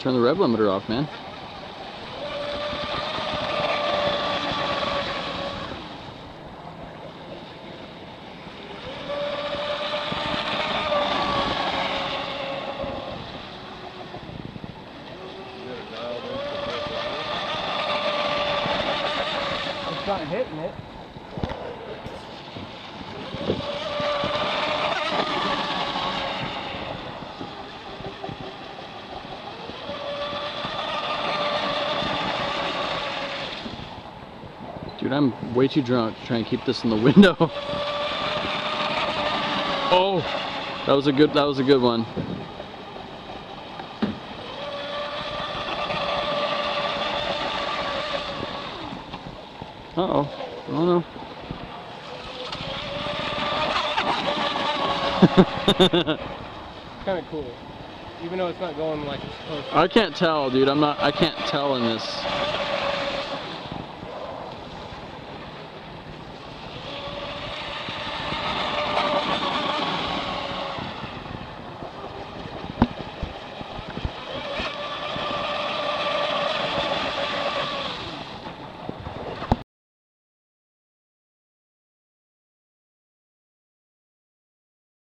turn the rev limiter off, man. It's not hitting it. Dude, I'm way too drunk to try and keep this in the window. Oh, that was a good one. Uh-oh. Oh no. It's kind of cool, even though it's not going like it's supposed to. I can't tell, dude. I can't tell in this.